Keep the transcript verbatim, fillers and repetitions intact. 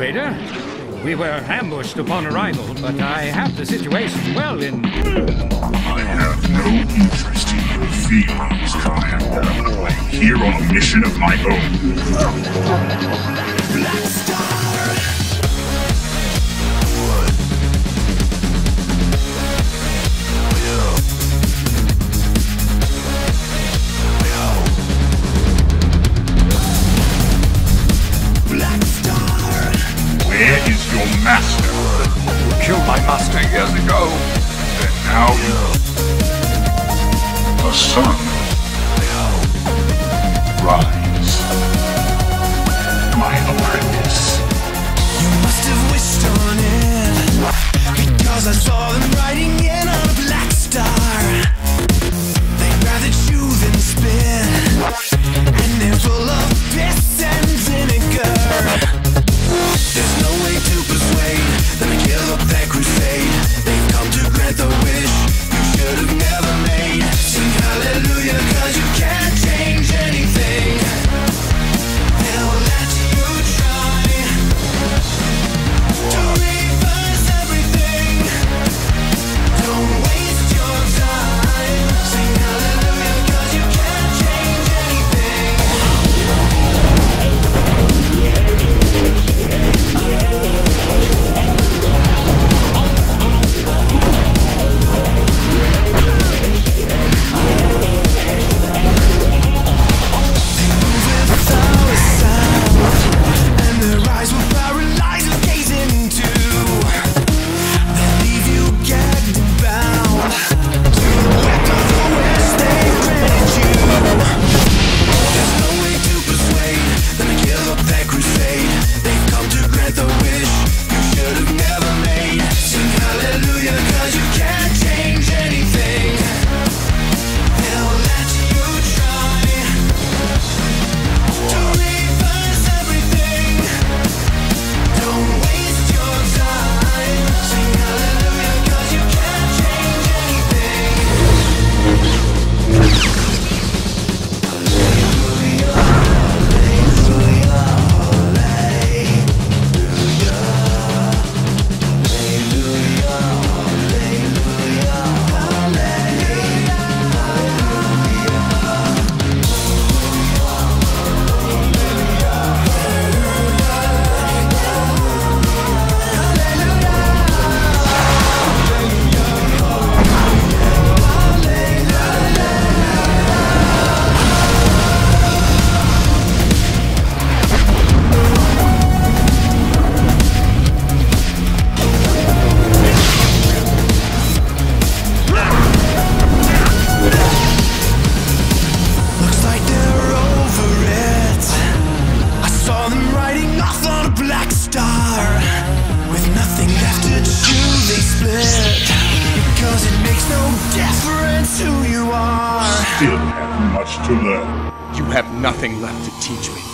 Vader. We were ambushed upon arrival, but I have the situation well in... I have no interest in your feelings, Commander. I'm here on a mission of my own. Blackstar! Where is your master? You killed my master years ago. And now you... a son. Rise. My apprentice. You must have wished on it, because I saw them writing in on a Blackstar. They'd rather chew than spit, and they're full of piss and vinegar. There's no way to persuade them to give up their crusade. They've come to grant the wish you should have never made. Sing hallelujah, cause you can't change anything. They'll let you try to reverse everything. Don't waste your time. Sing hallelujah, cause you can't change anything. Still have much to learn. You have nothing left to teach me.